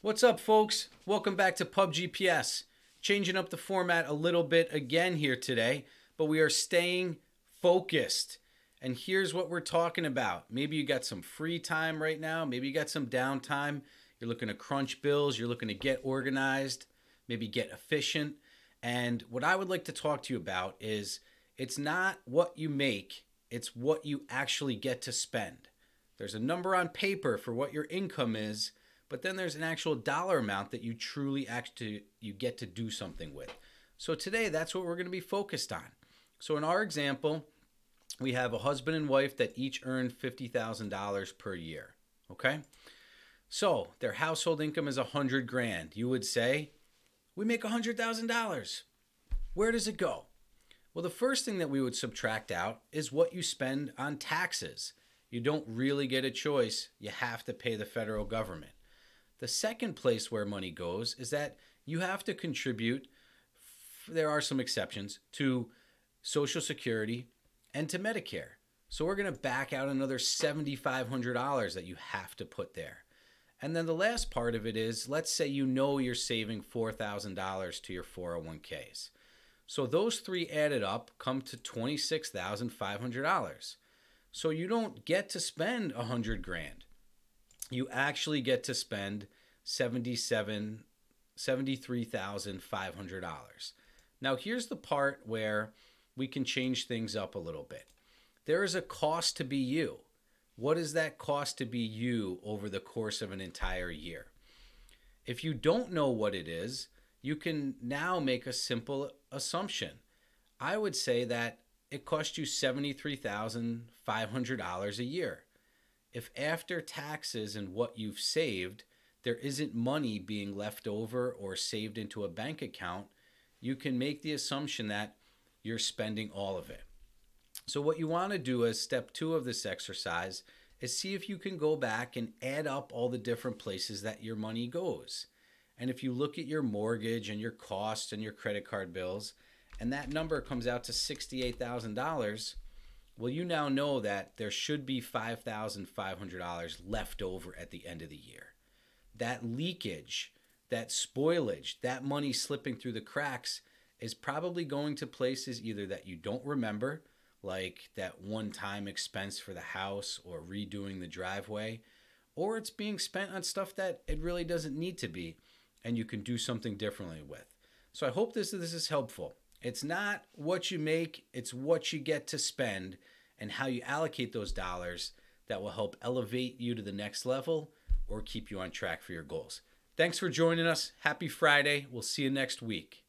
What's up, folks? Welcome back to PUBG PS. Changing up the format a little bit again here today, but we are staying focused. And here's what we're talking about. Maybe you got some free time right now. Maybe you got some downtime. You're looking to crunch bills. You're looking to get organized, maybe get efficient. And what I would like to talk to you about is it's not what you make, it's what you actually get to spend. There's a number on paper for what your income is, but then there's an actual dollar amount that you truly you get to do something with. So today, that's what we're going to be focused on. So in our example, we have a husband and wife that each earn $50,000 per year. Okay? So their household income is 100 grand. You would say, we make $100,000. Where does it go? Well, the first thing that we would subtract out is what you spend on taxes. You don't really get a choice. You have to pay the federal government. The second place where money goes is that you have to contribute, there are some exceptions, to Social Security and to Medicare. So we're going to back out another $7,500 that you have to put there. And then the last part of it is, let's say you know you're saving $4,000 to your 401ks. So those three added up come to $26,500. So you don't get to spend 100 grand. You actually get to spend $73,500. Now here's the part where we can change things up a little bit. There is a cost to be you. What is that cost to be you over the course of an entire year? If you don't know what it is, you can now make a simple assumption. I would say that it costs you $73,500 a year. If after taxes and what you've saved, there isn't money being left over or saved into a bank account, you can make the assumption that you're spending all of it. So what you want to do as step 2 of this exercise is see if you can go back and add up all the different places that your money goes. And if you look at your mortgage and your costs and your credit card bills, and that number comes out to $68,000, well, you now know that there should be $5,500 left over at the end of the year. That leakage, that spoilage, that money slipping through the cracks is probably going to places either that you don't remember, like that one-time expense for the house or redoing the driveway, or it's being spent on stuff that it really doesn't need to be and you can do something differently with. So I hope this is helpful. It's not what you make, it's what you get to spend and how you allocate those dollars that will help elevate you to the next level or keep you on track for your goals. Thanks for joining us. Happy Friday. We'll see you next week.